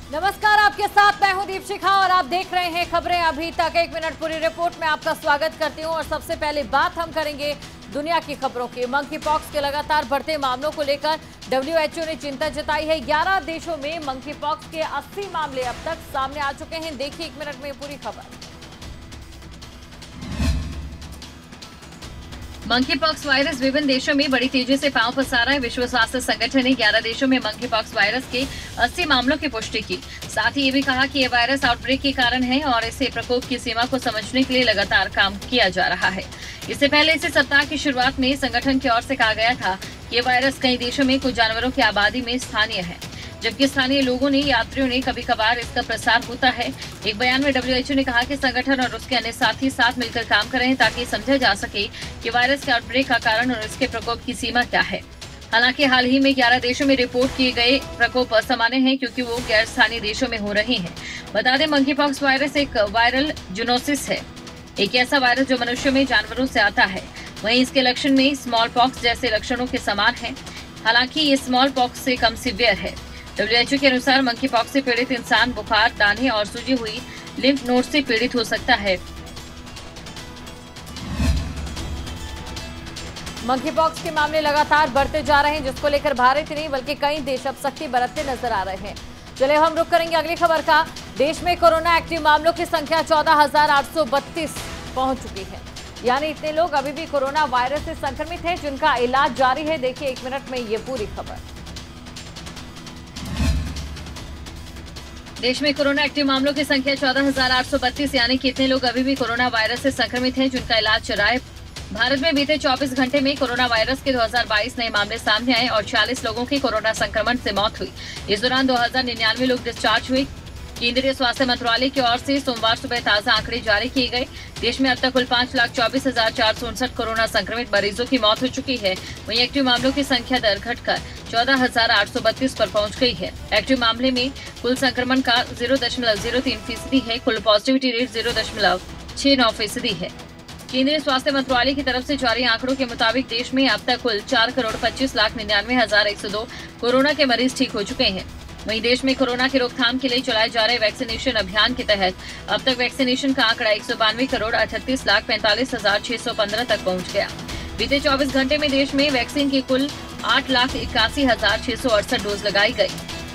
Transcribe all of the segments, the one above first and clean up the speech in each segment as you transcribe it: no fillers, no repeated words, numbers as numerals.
नमस्कार, आपके साथ मैं हूं दीपशिखा और आप देख रहे हैं खबरें अभी तक। 1 मिनट पूरी रिपोर्ट में आपका स्वागत करती हूं और सबसे पहले बात हम करेंगे दुनिया की खबरों की। मंकी पॉक्स के लगातार बढ़ते मामलों को लेकर WHO ने चिंता जताई है। 11 देशों में मंकी पॉक्स के 80 मामले अब तक सामने आ चुके हैं। देखिए 1 मिनट में पूरी खबर। मंकी पॉक्स वायरस विभिन्न देशों में बड़ी तेजी से पांव पसारा है। विश्व स्वास्थ्य संगठन ने 11 देशों में मंकी पॉक्स वायरस के 80 मामलों की पुष्टि की। साथ ही ये भी कहा कि ये वायरस आउटब्रेक के कारण है और इसे प्रकोप की सीमा को समझने के लिए लगातार काम किया जा रहा है। इससे पहले इसे सप्ताह की शुरुआत में संगठन की ओर से कहा गया था कि ये वायरस कई देशों में कुछ जानवरों की आबादी में स्थानीय है, जबकि स्थानीय लोगों ने, यात्रियों ने कभी कभार इसका प्रसार होता है। एक बयान में WHO ने कहा कि संगठन और उसके अन्य साथी साथ मिलकर काम कर रहे हैं ताकि समझा जा सके कि वायरस के आउटब्रेक का कारण और इसके प्रकोप की सीमा क्या है। हालांकि हाल ही में 11 देशों में रिपोर्ट किए गए प्रकोप असामान्य हैं क्योंकि वो गैर स्थानीय देशों में हो रहे हैं। बता दें, मंकी पॉक्स वायरस एक वायरल जूनोसिस है, एक ऐसा वायरस जो मनुष्यों में जानवरों से आता है। वहीं इसके लक्षण में स्मॉल पॉक्स जैसे लक्षणों के समान है, हालांकि ये स्मॉल पॉक्स से कम सीवियर है। WHO के अनुसार मंकी पॉक्स से पीड़ित इंसान बुखार, दाने और सूजी हुई लिम्फ नोड से पीड़ित हो सकता है। मंकी पॉक्स के मामले लगातार बढ़ते जा रहे हैं, जिसको लेकर भारत ही नहीं बल्कि कई देश अब सख्ती बरतते नजर आ रहे हैं। चलिए हम रुक करेंगे अगली खबर का। देश में कोरोना एक्टिव मामलों की संख्या 14,832 पहुंच चुकी है। यानी इतने लोग अभी भी कोरोना वायरस से संक्रमित हैं जिनका इलाज जारी है। देखिए 1 मिनट में ये पूरी खबर। देश में कोरोना एक्टिव मामलों की संख्या 14,832 यानी कि इतने लोग अभी भी कोरोना वायरस से संक्रमित हैं जिनका इलाज चल रहा है। भारत में बीते 24 घंटे में कोरोना वायरस के 2022 नए मामले सामने आए और 40 लोगों की कोरोना संक्रमण से मौत हुई। इस दौरान 2099 लोग डिस्चार्ज हुए। केंद्रीय स्वास्थ्य मंत्रालय की ओर से सोमवार सुबह ताजा आंकड़े जारी किए गए। देश में अब तक कुल 5,24,459 कोरोना संक्रमित मरीजों की मौत हो चुकी है। वहीं एक्टिव मामलों की संख्या दर घटकर 14,832 पर पहुंच गई है। एक्टिव मामले में कुल संक्रमण का 0.03% है। कुल पॉजिटिविटी रेट 0.69% है। केंद्रीय स्वास्थ्य मंत्रालय की तरफ से जारी आंकड़ों के मुताबिक देश में अब तक कुल 4,25,99,102 कोरोना के मरीज ठीक हो चुके हैं। वहीं देश में कोरोना की रोकथाम के लिए चलाए जा रहे वैक्सीनेशन अभियान के तहत अब तक वैक्सीनेशन का आंकड़ा 192,38,45,615 तक पहुंच गया। बीते 24 घंटे में देश में वैक्सीन की कुल 8,81,668 डोज लगाई गई।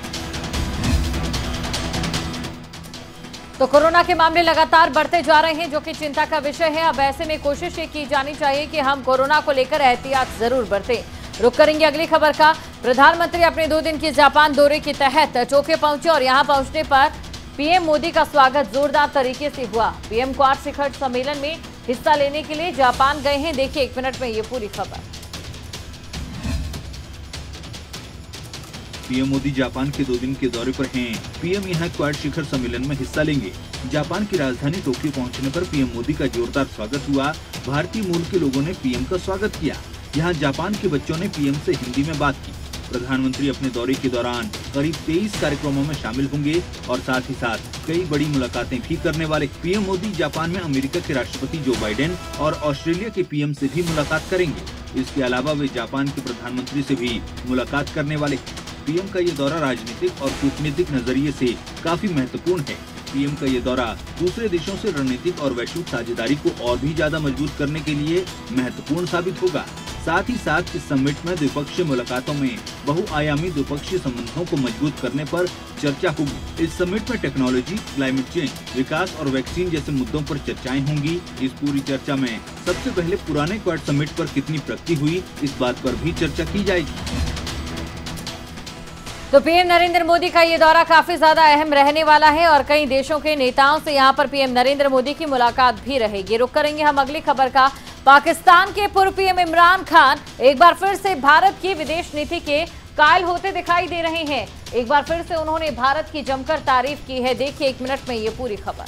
तो कोरोना के मामले लगातार बढ़ते जा रहे हैं, जो कि चिंता का विषय है। अब ऐसे में कोशिश ये की जानी चाहिए कि हम कोरोना को लेकर एहतियात जरूर बरतें। रुक करेंगे अगली खबर का। प्रधानमंत्री अपने 2 दिन के जापान दौरे के तहत टोक्यो पहुंचे और यहां पहुंचने पर पीएम मोदी का स्वागत जोरदार तरीके से हुआ। पीएम क्वाड शिखर सम्मेलन में हिस्सा लेने के लिए जापान गए हैं। देखिए 1 मिनट में ये पूरी खबर। पीएम मोदी जापान के 2 दिन के दौरे पर हैं। पीएम यहां क्वाड शिखर सम्मेलन में हिस्सा लेंगे। जापान की राजधानी टोक्यो पहुंचने पर पीएम मोदी का जोरदार स्वागत हुआ। भारतीय मूल के लोगों ने पीएम का स्वागत किया। यहां जापान के बच्चों ने पीएम से हिंदी में बात की। प्रधानमंत्री अपने दौरे के दौरान करीब 23 कार्यक्रमों में शामिल होंगे और साथ ही साथ कई बड़ी मुलाकातें भी करने वाले। पीएम मोदी जापान में अमेरिका के राष्ट्रपति जो बाइडेन और ऑस्ट्रेलिया के पीएम से भी मुलाकात करेंगे। इसके अलावा वे जापान के प्रधानमंत्री से भी मुलाकात करने वाले। पीएम का ये दौरा राजनीतिक और कूटनीतिक नजरिए से काफी महत्वपूर्ण है। पीएम का ये दौरा दूसरे देशों से रणनीतिक और वैश्विक साझेदारी को और भी ज्यादा मजबूत करने के लिए महत्वपूर्ण साबित होगा। साथ ही साथ इस समिट में द्विपक्षीय मुलाकातों में बहुआयामी द्विपक्षीय संबंधों को मजबूत करने पर चर्चा होगी। इस समिट में टेक्नोलॉजी, क्लाइमेट चेंज, विकास और वैक्सीन जैसे मुद्दों पर चर्चाएं होंगी। इस पूरी चर्चा में सबसे पहले पुराने क्वाड समिट पर कितनी प्रगति हुई, इस बात पर भी चर्चा की जाएगी। तो पीएम नरेंद्र मोदी का ये दौरा काफी ज्यादा अहम रहने वाला है और कई देशों के नेताओं से यहां पर पीएम नरेंद्र मोदी की मुलाकात भी रहेगी। रुक करेंगे हम अगली खबर का। पाकिस्तान के पूर्व पीएम इमरान खान एक बार फिर से भारत की विदेश नीति के कायल होते दिखाई दे रहे हैं। एक बार फिर से उन्होंने भारत की जमकर तारीफ की है। देखिए 1 मिनट में ये पूरी खबर।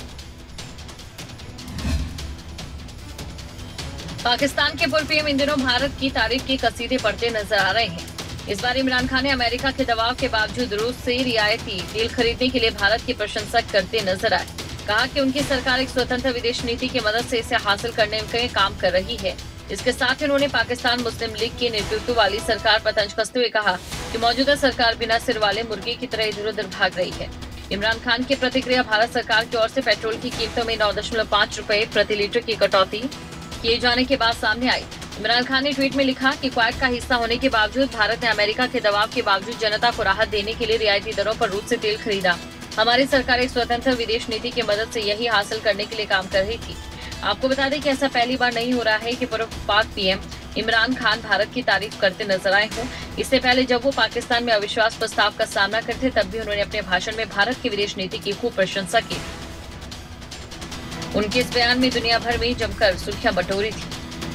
पाकिस्तान के पूर्व पीएम इन दिनों भारत की तारीफ की कसीदे पढ़ते नजर आ रहे हैं। इस बार इमरान खान ने अमेरिका के दबाव के बावजूद रूस से रियायती तेल खरीदने के लिए भारत की प्रशंसा करते नजर आए। कहा कि उनकी सरकार एक स्वतंत्र विदेश नीति की मदद से इसे हासिल करने में काम कर रही है। इसके साथ ही उन्होंने पाकिस्तान मुस्लिम लीग के नेतृत्व वाली सरकार पर तंज कसते हुए कहा कि मौजूदा सरकार बिना सिर वाले मुर्गे की तरह इधर उधर भाग रही है। इमरान खान की प्रतिक्रिया। भारत सरकार की ओर से पेट्रोल की कीमतों में 9.5 रुपए प्रति लीटर की कटौती किए जाने के बाद सामने आई। इमरान खान ने ट्वीट में लिखा कि क्वाड का हिस्सा होने के बावजूद भारत ने अमेरिका के दबाव के बावजूद जनता को राहत देने के लिए रियायती दरों पर रूस से तेल खरीदा। हमारी सरकार एक स्वतंत्र विदेश नीति की मदद से यही हासिल करने के लिए काम कर रही थी। आपको बता दें कि ऐसा पहली बार नहीं हो रहा है कि पूर्व पाक पीएम इमरान खान भारत की तारीफ करते नजर आए हों। इससे पहले जब वो पाकिस्तान में अविश्वास प्रस्ताव का सामना करते तब भी उन्होंने अपने भाषण में भारत की विदेश नीति की खूब प्रशंसा की। उनके इस बयान में दुनिया भर में जमकर सुर्खियां बटोरी थी।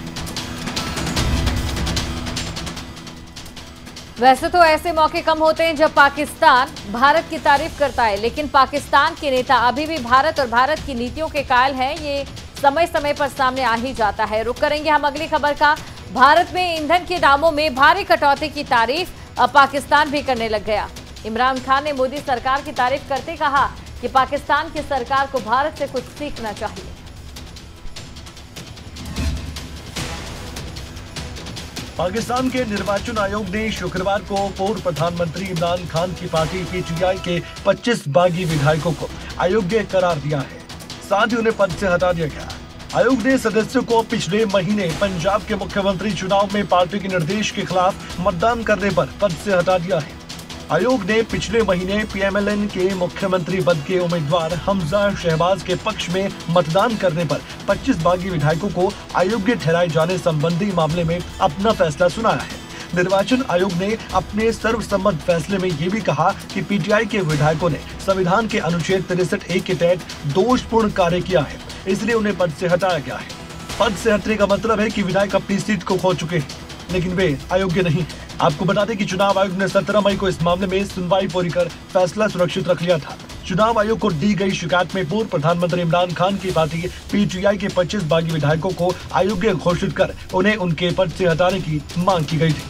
वैसे तो ऐसे मौके कम होते हैं जब पाकिस्तान भारत की तारीफ करता है, लेकिन पाकिस्तान के नेता अभी भी भारत और भारत की नीतियों के कायल हैं। ये समय समय पर सामने आ ही जाता है। रुक करेंगे हम अगली खबर का। भारत में ईंधन के दामों में भारी कटौती की तारीफ अब पाकिस्तान भी करने लग गया। इमरान खान ने मोदी सरकार की तारीफ करते कहा कि पाकिस्तान की सरकार को भारत से कुछ सीखना चाहिए। पाकिस्तान के निर्वाचन आयोग ने शुक्रवार को पूर्व प्रधानमंत्री इमरान खान की पार्टी पीटीआई के 25 बागी विधायकों को अयोग्य करार दिया है, साथ ही उन्हें पद से हटा दिया गया। आयोग ने सदस्यों को पिछले महीने पंजाब के मुख्यमंत्री चुनाव में पार्टी के निर्देश के खिलाफ मतदान करने पर पद से हटा दिया है। आयोग ने पिछले महीने पीएमएलएन के मुख्यमंत्री पद के उम्मीदवार हमजा शहबाज के पक्ष में मतदान करने पर 25 बागी विधायकों को अयोग्य ठहराए जाने संबंधी मामले में अपना फैसला सुनाया है। निर्वाचन आयोग ने अपने सर्वसम्मत फैसले में ये भी कहा कि पीटीआई के विधायकों ने संविधान के अनुच्छेद 63(a) के तहत दोषपूर्ण कार्य किया है, इसलिए उन्हें पद से हटाया गया है। पद से हटने का मतलब है कि विधायक अपनी सीट को खो चुके हैं, लेकिन वे अयोग्य नहीं। आपको बता दें कि चुनाव आयोग ने 17 मई को इस मामले में सुनवाई पूरी कर फैसला सुरक्षित रख लिया था। चुनाव आयोग को दी गई शिकायत में पूर्व प्रधानमंत्री इमरान खान की पार्टी पीटीआई के 25 बागी विधायकों को अयोग्य घोषित कर उन्हें उनके पद से हटाने की मांग की गई थी।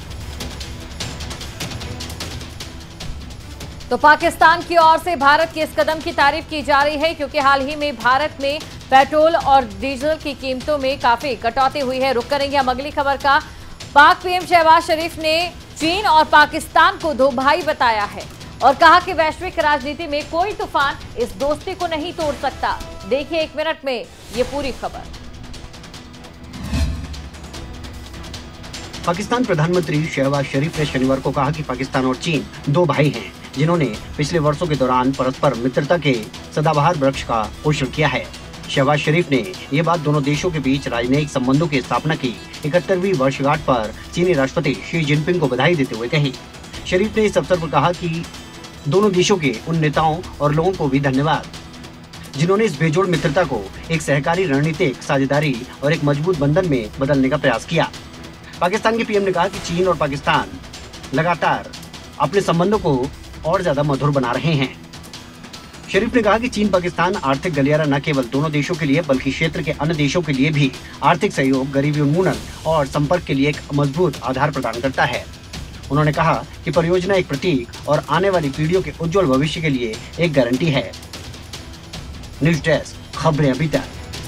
तो पाकिस्तान की ओर से भारत के इस कदम की तारीफ की जा रही है, क्योंकि हाल ही में भारत में पेट्रोल और डीजल की कीमतों में काफी कटौती हुई है। रुक करेंगे हम अगली खबर का। पाक पीएम शहबाज शरीफ ने चीन और पाकिस्तान को दो भाई बताया है और कहा कि वैश्विक राजनीति में कोई तूफान इस दोस्ती को नहीं तोड़ सकता। देखिए 1 मिनट में ये पूरी खबर। पाकिस्तान प्रधानमंत्री शहबाज शरीफ ने शनिवार को कहा कि पाकिस्तान और चीन दो भाई हैं, जिन्होंने पिछले वर्षों के दौरान परस्पर मित्रता के सदाबहार वृक्ष का पोषण किया है। शहबाज शरीफ ने ये बात दोनों देशों के बीच राजनयिक संबंधों की स्थापना की 71वीं वर्षगांठ पर चीनी राष्ट्रपति शी जिनपिंग को बधाई देते हुए कही। शरीफ ने इस अवसर पर कहा कि दोनों देशों के उन नेताओं और लोगों को भी धन्यवाद, जिन्होंने इस बेजोड़ मित्रता को एक सहकारी रणनीतिक साझेदारी और एक मजबूत बंधन में बदलने का प्रयास किया। पाकिस्तान के पीएम ने कहा कि चीन और पाकिस्तान लगातार अपने संबंधों को और ज्यादा मधुर बना रहे हैं। शरीफ ने कहा कि चीन पाकिस्तान आर्थिक गलियारा न केवल दोनों देशों के लिए बल्कि क्षेत्र के अन्य देशों के लिए भी आर्थिक सहयोग, गरीबी उन्मूलन और संपर्क के लिए एक मजबूत आधार प्रदान करता है। उन्होंने कहा कि परियोजना एक प्रतीक और आने वाली पीढ़ियों के उज्जवल भविष्य के लिए एक गारंटी है। न्यूज डेस्क, खबरें अभी तक।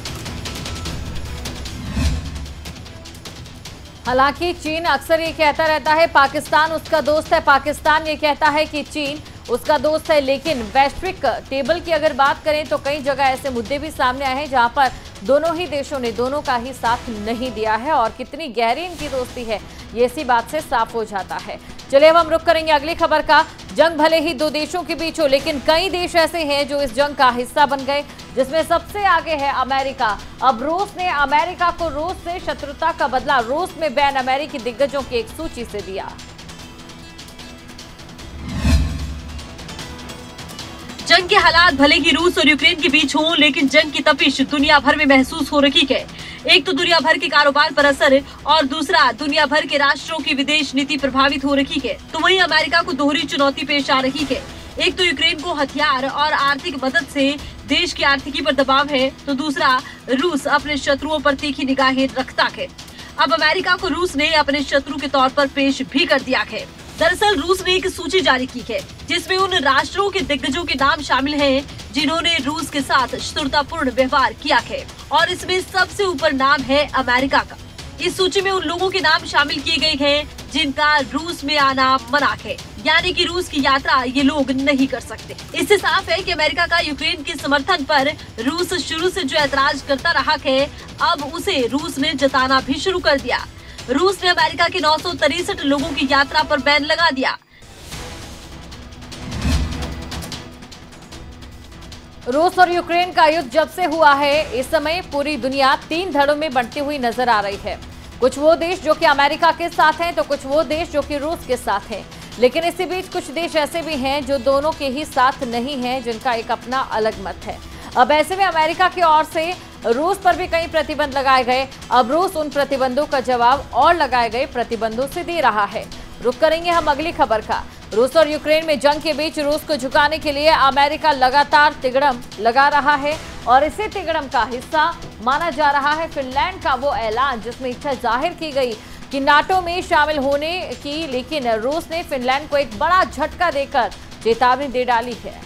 हालांकि चीन अक्सर ये कहता रहता है पाकिस्तान उसका दोस्त है, पाकिस्तान ये कहता है कि चीन उसका दोस्त है, लेकिन वैश्विक टेबल की अगर बात करें तो कई जगह ऐसे मुद्दे भी सामने आए हैं जहां पर दोनों ही देशों ने दोनों का ही साथ नहीं दिया है और कितनी गहरी इनकी दोस्ती है ये इसी बात से साफ हो जाता है। चलिए अब हम रुक करेंगे अगली खबर का। जंग भले ही दो देशों के बीच हो, लेकिन कई देश ऐसे हैं जो इस जंग का हिस्सा बन गए, जिसमें सबसे आगे है अमेरिका। अब रूस ने अमेरिका को रूस से शत्रुता का बदला रूस में बैन अमेरिकी दिग्गजों की एक सूची से दिया। जंग के हालात भले ही रूस और यूक्रेन के बीच हों, लेकिन जंग की तपिश दुनिया भर में महसूस हो रही है। एक तो दुनिया भर के कारोबार पर असर और दूसरा दुनिया भर के राष्ट्रों की विदेश नीति प्रभावित हो रही है। तो वहीं अमेरिका को दोहरी चुनौती पेश आ रही है। एक तो यूक्रेन को हथियार और आर्थिक मदद से देश की आर्थिकी पर दबाव है, तो दूसरा रूस अपने शत्रुओं पर तीखी निगाहें रखता है। अब अमेरिका को रूस ने अपने शत्रु के तौर पर पेश भी कर दिया है। दरअसल रूस ने एक सूची जारी की है जिसमें उन राष्ट्रों के दिग्गजों के नाम शामिल हैं जिन्होंने रूस के साथ शत्रुतापूर्ण व्यवहार किया है, और इसमें सबसे ऊपर नाम है अमेरिका का। इस सूची में उन लोगों के नाम शामिल किए गए हैं जिनका रूस में आना मना है, यानी कि रूस की यात्रा ये लोग नहीं कर सकते। इससे साफ है कि अमेरिका का यूक्रेन के समर्थन पर रूस शुरू से जो ऐतराज करता रहा है, अब उसे रूस ने जताना भी शुरू कर दिया। रूस ने अमेरिका के 963 लोगों की यात्रा पर बैन लगा दिया। रूस और यूक्रेन का युद्ध जब से हुआ है, इस समय पूरी दुनिया 3 धड़ों में बंटती हुई नजर आ रही है। कुछ वो देश जो कि अमेरिका के साथ हैं, तो कुछ वो देश जो कि रूस के साथ हैं। लेकिन इसी बीच कुछ देश ऐसे भी हैं जो दोनों के ही साथ नहीं हैं, जिनका एक अपना अलग मत है। अब ऐसे में अमेरिका की ओर से रूस पर भी कई प्रतिबंध लगाए गए। अब रूस उन प्रतिबंधों का जवाब और लगाए गए प्रतिबंधों से दे रहा है। रुक करेंगे हम अगली खबर का। रूस और यूक्रेन में जंग के बीच रूस को झुकाने के लिए अमेरिका लगातार तिगड़म लगा रहा है और इसी तिगड़म का हिस्सा माना जा रहा है फिनलैंड का वो ऐलान, जिसमें इच्छा जाहिर की गई कि नाटो में शामिल होने की, लेकिन रूस ने फिनलैंड को एक बड़ा झटका देकर चेतावनी दे डाली है।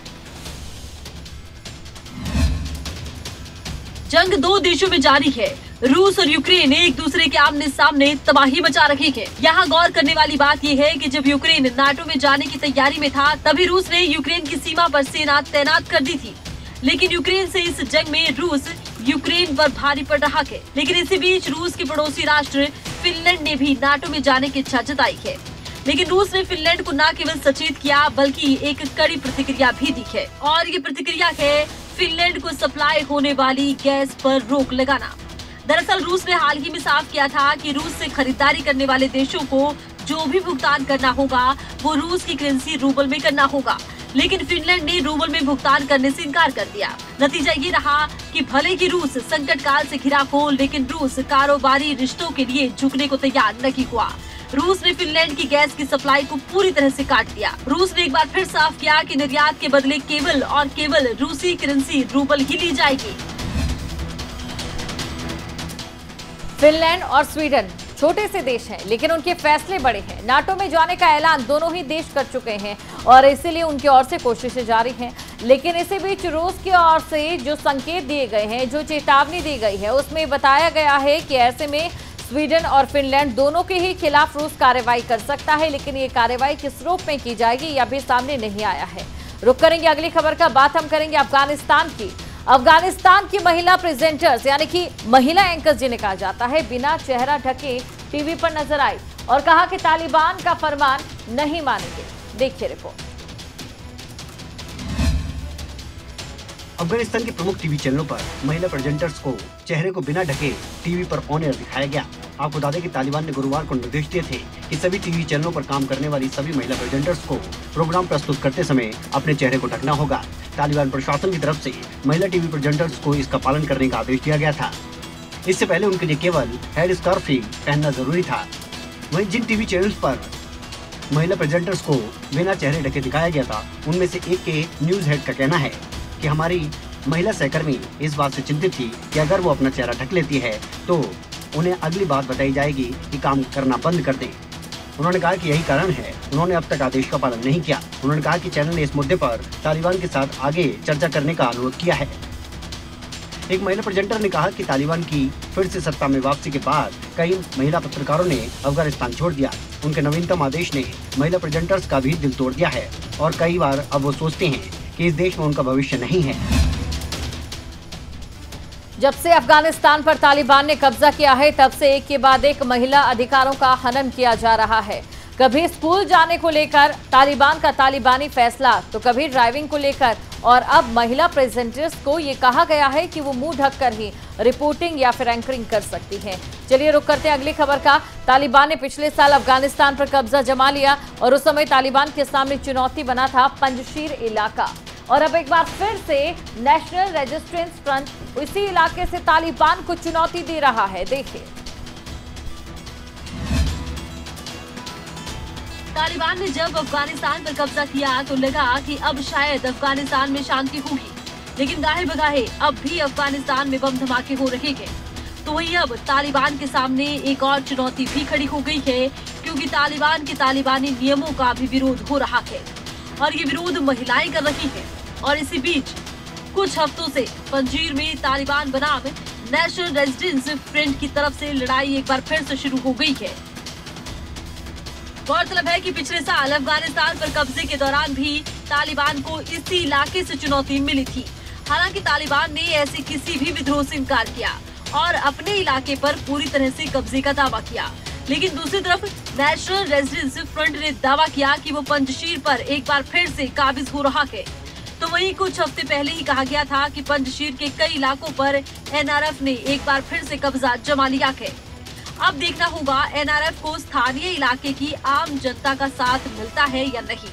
जंग 2 देशों में जारी है। रूस और यूक्रेन एक दूसरे के आमने सामने तबाही मचा रहे हैं। यहाँ गौर करने वाली बात यह है कि जब यूक्रेन नाटो में जाने की तैयारी में था, तभी रूस ने यूक्रेन की सीमा पर सेना तैनात कर दी थी। लेकिन यूक्रेन से इस जंग में रूस यूक्रेन पर भारी पड़ रहा है। लेकिन इसी बीच रूस के पड़ोसी राष्ट्र फिनलैंड ने भी नाटो में जाने की इच्छा जताई है। लेकिन रूस ने फिनलैंड को न केवल सचेत किया, बल्कि एक कड़ी प्रतिक्रिया भी दी है। और ये प्रतिक्रिया है फिनलैंड को सप्लाई होने वाली गैस पर रोक लगाना। दरअसल रूस ने हाल ही में साफ किया था कि रूस से खरीदारी करने वाले देशों को जो भी भुगतान करना होगा वो रूस की करेंसी रूबल में करना होगा। लेकिन फिनलैंड ने रूबल में भुगतान करने से इनकार कर दिया। नतीजा ये रहा कि भले ही रूस संकट काल से घिरा हो, लेकिन रूस कारोबारी रिश्तों के लिए झुकने को तैयार नहीं हुआ। रूस ने फिनलैंड की गैस की सप्लाई को पूरी तरह से काट दिया। रूस ने एक बार फिर साफ किया कि निर्यात के बदले केवल और केवल रूसी करेंसी रूबल ही ली जाएगी। फिनलैंड और स्वीडन छोटे से देश हैं, लेकिन उनके फैसले बड़े हैं। नाटो में जाने का ऐलान दोनों ही देश कर चुके हैं और इसीलिए उनकी ओर से कोशिशें जारी हैं। लेकिन इसी बीच रूस की ओर से जो संकेत दिए गए हैं, जो चेतावनी दी गई है, उसमें बताया गया है कि ऐसे में स्वीडन और फिनलैंड दोनों के ही खिलाफ रूस कार्रवाई कर सकता है। लेकिन ये कार्रवाई किस रूप में की जाएगी, यह भी सामने नहीं आया है। रुक करेंगे अगली खबर का। बात हम करेंगे अफगानिस्तान की। अफगानिस्तान की महिला प्रेजेंटर्स, यानी कि महिला एंकर जिन्हें कहा जाता है, बिना चेहरा ढके टीवी पर नजर आई और कहा कि तालिबान का फरमान नहीं मानेंगे। देखिए रिपोर्ट। अफगानिस्तान के प्रमुख टीवी चैनलों पर महिला प्रेजेंटर्स को चेहरे को बिना ढके टीवी पर ऑन एयर दिखाया गया। आपको बता दें कि तालिबान ने गुरुवार को निर्देश दिए थे कि सभी टीवी चैनलों पर काम करने वाली सभी महिला प्रेजेंटर्स को प्रोग्राम प्रस्तुत करते समय अपने चेहरे को ढकना होगा। तालिबान प्रशासन की तरफ से महिला टीवी प्रेजेंटर्स को इसका पालन करने का आदेश दिया गया था। इससे पहले उनके लिए केवल हेड स्कार्फ ही पहनना जरूरी था। वहीं जिन टीवी चैनल्स पर महिला प्रेजेंटर्स को बिना चेहरे ढके दिखाया गया था, उनमें से एक के न्यूज हेड का कहना है कि हमारी महिला सहकर्मी इस बात से चिंतित थी कि अगर वो अपना चेहरा ढक लेती है तो उन्हें अगली बात बताई जाएगी कि काम करना बंद कर दें। उन्होंने कहा कि यही कारण है उन्होंने अब तक आदेश का पालन नहीं किया। उन्होंने कहा कि चैनल ने इस मुद्दे पर तालिबान के साथ आगे चर्चा करने का अनुरोध किया है। एक महिला प्रेजेंटर ने कहा कि तालिबान की फिर से सत्ता में वापसी के बाद कई महिला पत्रकारों ने अफगानिस्तान छोड़ दिया। उनके नवीनतम आदेश ने महिला प्रेजेंटर्स का भी दिल तोड़ दिया है और कई बार अब वो सोचते हैं कि इस देश में उनका भविष्य नहीं है। जब से अफगानिस्तान पर तालिबान ने कब्जा किया है, तब से एक के बाद एक महिला अधिकारों का हनन किया जा रहा है। कभी स्कूल जाने को लेकर तालिबान का तालिबानी फैसला, तो कभी ड्राइविंग को लेकर, और अब महिला प्रेजेंटर्स को ये कहा गया है कि वो मुंह ढककर ही रिपोर्टिंग या फिर एंकरिंग कर सकती हैं। चलिए रुक करते हैं अगली खबर का। तालिबान ने पिछले साल अफगानिस्तान पर कब्जा जमा लिया और उस समय तालिबान के सामने चुनौती बना था पंजशीर इलाका, और अब एक बार फिर से नेशनल रेजिस्टेंस फ्रंट उसी इलाके से तालिबान को चुनौती दे रहा है। देखिए। तालिबान ने जब अफगानिस्तान पर कब्जा किया तो लगा कि अब शायद अफगानिस्तान में शांति होगी, लेकिन गाहे बगाहे अब भी अफगानिस्तान में बम धमाके हो रहे हैं। तो वहीं अब तालिबान के सामने एक और चुनौती भी खड़ी हो गई है, क्योंकि तालिबान के तालिबानी नियमों का भी विरोध हो रहा है और ये विरोध महिलाएं कर रही हैं। और इसी बीच कुछ हफ्तों से पंजीर में तालिबान बनाम नेशनल रेजिडेंस फ्रंट की तरफ से लड़ाई एक बार फिर से शुरू हो गई है। गौरतलब है कि पिछले साल अफगानिस्तान पर कब्जे के दौरान भी तालिबान को इसी इलाके से चुनौती मिली थी। हालांकि तालिबान ने ऐसे किसी भी विद्रोह से इनकार किया और अपने इलाके पर पूरी तरह से कब्जे का दावा किया। लेकिन दूसरी तरफ नेशनल रेजिडेंस फ्रंट ने दावा किया कि वो पंजशीर पर एक बार फिर से काबिज हो रहा है। तो वहीं कुछ हफ्ते पहले ही कहा गया था कि पंजशीर के कई इलाकों पर एनआरएफ ने एक बार फिर से कब्जा जमा लिया है। अब देखना होगा एनआरएफ को स्थानीय इलाके की आम जनता का साथ मिलता है या नहीं।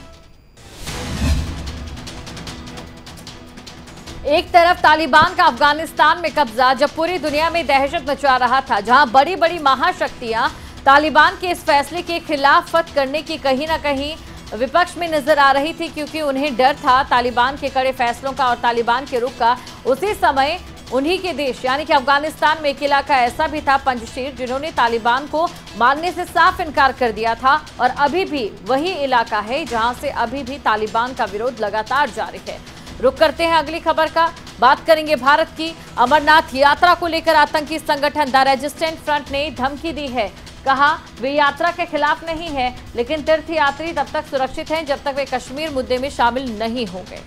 एक तरफ तालिबान का अफगानिस्तान में कब्जा जब पूरी दुनिया में दहशत मचा रहा था, जहां बड़ी बड़ी महाशक्तियां तालिबान के इस फैसले के खिलाफ फत करने की कहीं ना कहीं विपक्ष में नजर आ रही थी, क्योंकि उन्हें डर था तालिबान के कड़े फैसलों का और तालिबान के रुख का। उसी समय उन्हीं के देश यानी कि अफगानिस्तान में एक इलाका ऐसा भी था, पंजशीर, जिन्होंने तालिबान को मानने से साफ इनकार कर दिया था और अभी भी वही इलाका है जहां से अभी भी तालिबान का विरोध लगातार जारी है। रुक करते हैं अगली खबर का। बात करेंगे भारत की। अमरनाथ यात्रा को लेकर आतंकी संगठन द रेजिस्टेंट फ्रंट ने धमकी दी है। कहा वे यात्रा के खिलाफ नहीं है, लेकिन तीर्थयात्री तब तक सुरक्षित हैं जब तक वे कश्मीर मुद्दे में शामिल नहीं होंगे।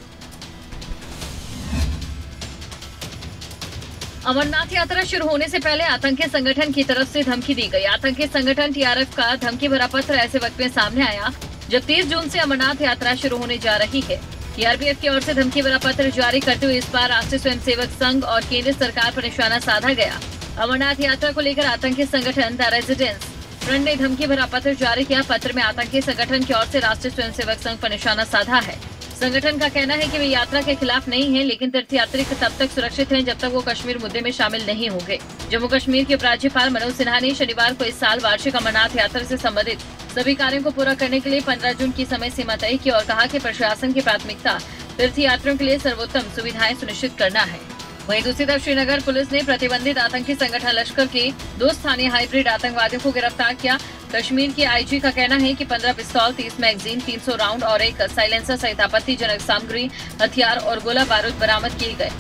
अमरनाथ यात्रा शुरू होने से पहले आतंकी संगठन की तरफ से धमकी दी गई। आतंकी संगठन टीआरएफ का धमकी भरा पत्र ऐसे वक्त में सामने आया जब 30 जून से अमरनाथ यात्रा शुरू होने जा रही है। सीआरपीएफ की ओर से धमकी भरा पत्र जारी करते हुए इस बार राष्ट्रीय स्वयंसेवक संघ और केंद्र सरकार पर निशाना साधा गया। अमरनाथ यात्रा को लेकर आतंकी संगठन द रेजिडेंस फ्रंट ने धमकी भरा पत्र जारी किया। पत्र में आतंकी संगठन की ओर से राष्ट्रीय स्वयंसेवक संघ पर निशाना साधा है। संगठन का कहना है कि वे यात्रा के खिलाफ नहीं है, लेकिन तीर्थयात्री तब तक सुरक्षित हैं जब तक वो कश्मीर मुद्दे में शामिल नहीं होंगे। जम्मू कश्मीर के उपराज्यपाल मनोज सिन्हा ने शनिवार को इस साल वार्षिक अमरनाथ यात्रा से संबंधित सभी कार्यों को पूरा करने के लिए 15 जून की समय सीमा तय की और कहा कि प्रशासन की प्राथमिकता तीर्थयात्रियों के लिए सर्वोत्तम सुविधाएं सुनिश्चित करना है। वहीं दूसरी तरफ श्रीनगर पुलिस ने प्रतिबंधित आतंकी संगठन लश्कर के 2 स्थानीय हाइब्रिड आतंकवादियों को गिरफ्तार किया। कश्मीर के आईजी का कहना है कि 15 पिस्तौल, 30 मैगजीन, 300 राउंड और एक साइलेंसर सहित आपत्तिजनक सामग्री, हथियार और गोला बारूद बरामद किए गए।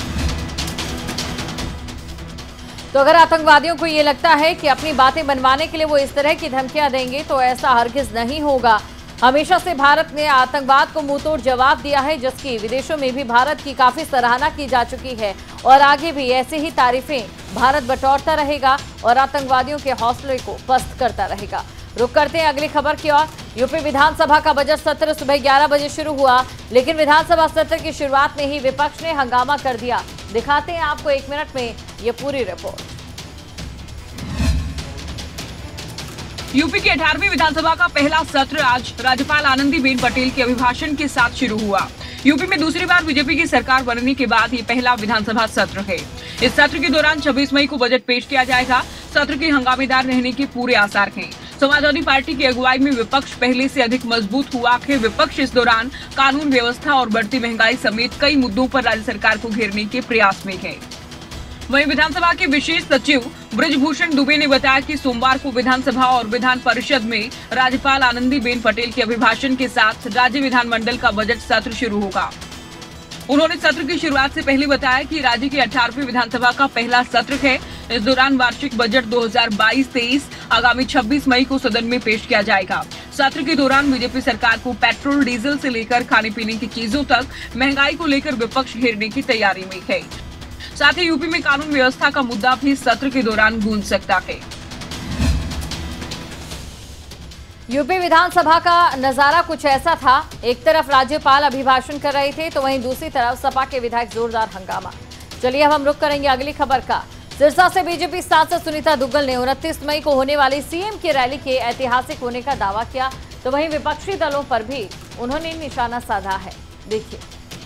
तो अगर आतंकवादियों को ये लगता है कि अपनी बातें बनवाने के लिए वो इस तरह की धमकियां देंगे, तो ऐसा हरगिज नहीं होगा। हमेशा से भारत ने आतंकवाद को मुंहतोड़ जवाब दिया है, जिसकी विदेशों में भी भारत की काफी सराहना की जा चुकी है और आगे भी ऐसे ही तारीफें भारत बटोरता रहेगा और आतंकवादियों के हौसले को पस्त करता रहेगा। रुक करते हैं अगली खबर की ओर। यूपी विधानसभा का बजट सत्र सुबह 11 बजे शुरू हुआ, लेकिन विधानसभा सत्र की शुरुआत में ही विपक्ष ने हंगामा कर दिया। दिखाते हैं आपको 1 मिनट में ये पूरी रिपोर्ट। यूपी की 18वीं विधानसभा का पहला सत्र आज राज्यपाल आनंदीबेन पटेल के अभिभाषण के साथ शुरू हुआ। यूपी में दूसरी बार बीजेपी की सरकार बनने के बाद ये पहला विधानसभा सत्र है। इस सत्र के दौरान 26 मई को बजट पेश किया जाएगा। सत्र के हंगामेदार रहने के पूरे आसार हैं। समाजवादी पार्टी की अगुवाई में विपक्ष पहले से अधिक मजबूत हुआ है। विपक्ष इस दौरान कानून व्यवस्था और बढ़ती महंगाई समेत कई मुद्दों पर राज्य सरकार को घेरने के प्रयास में है। वहीं विधानसभा के विशेष सचिव ब्रजभूषण दुबे ने बताया कि सोमवार को विधानसभा और विधान परिषद में राज्यपाल आनंदीबेन पटेल के अभिभाषण के साथ राज्य विधानमंडल का बजट सत्र शुरू होगा। उन्होंने सत्र की शुरुआत से पहले बताया कि राज्य की 18वीं विधानसभा का पहला सत्र है। इस दौरान वार्षिक बजट 2022-23 आगामी 26 मई को सदन में पेश किया जाएगा। सत्र के दौरान बीजेपी सरकार को पेट्रोल, डीजल से लेकर खाने पीने की चीजों तक महंगाई को लेकर विपक्ष घेरने की तैयारी में है। साथ ही यूपी में कानून व्यवस्था का मुद्दा भी सत्र के दौरान गूंज सकता है। यूपी विधानसभा का नजारा कुछ ऐसा था। एक तरफ राज्यपाल अभिभाषण कर रहे थे, तो वहीं दूसरी तरफ सपा के विधायक जोरदार हंगामा। चलिए अब हम रुक करेंगे अगली खबर का। सिरसा से बीजेपी सांसद सुनीता दुग्गल ने 29 मई को होने वाली सीएम की रैली के ऐतिहासिक होने का दावा किया, तो वहीं विपक्षी दलों पर भी उन्होंने निशाना साधा है। देखिए।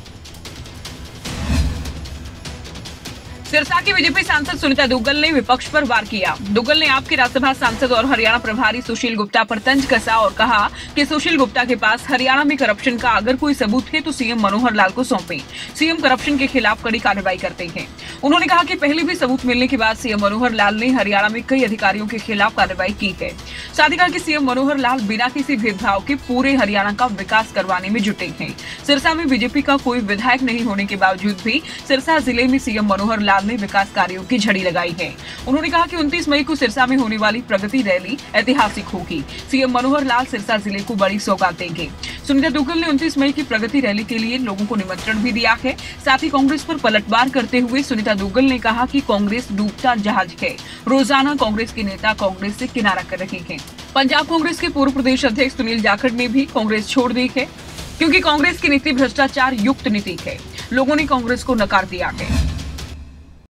सिरसा की बीजेपी सांसद सुनीता दुग्गल ने विपक्ष पर वार किया। दुग्गल ने आपके राज्यसभा सांसद और हरियाणा प्रभारी सुशील गुप्ता पर तंज कसा और कहा कि सुशील गुप्ता के पास हरियाणा में करप्शन का अगर कोई सबूत है तो सीएम मनोहर लाल को सौंपे। सीएम करप्शन के खिलाफ कड़ी कार्रवाई करते हैं। उन्होंने कहा कि पहले भी सबूत मिलने के बाद सीएम मनोहर लाल ने हरियाणा में कई अधिकारियों के खिलाफ कार्रवाई की है। साथ ही कहा कि सीएम मनोहर लाल बिना किसी भेदभाव के पूरे हरियाणा का विकास करवाने में जुटे हैं। सिरसा में बीजेपी का कोई विधायक नहीं होने के बावजूद भी सिरसा जिले में सीएम मनोहर लाल केजरीवाल ने विकास कार्यों की झड़ी लगाई है। उन्होंने कहा कि 29 मई को सिरसा में होने वाली प्रगति रैली ऐतिहासिक होगी। सीएम मनोहर लाल सिरसा जिले को बड़ी सौगात देंगे। सुनीता दुग्गल ने 29 मई की प्रगति रैली के लिए लोगों को निमंत्रण भी दिया है। साथ ही कांग्रेस पर पलटवार करते हुए सुनीता दुग्गल ने कहा कि कांग्रेस डूबता जहाज है। रोजाना कांग्रेस के नेता कांग्रेस से किनारा कर रहे हैं। पंजाब कांग्रेस के पूर्व प्रदेश अध्यक्ष सुनील जाखड़ ने भी कांग्रेस छोड़ दी है, क्योंकि कांग्रेस की नीति भ्रष्टाचार युक्त नीति है। लोगों ने कांग्रेस को नकार दिया है।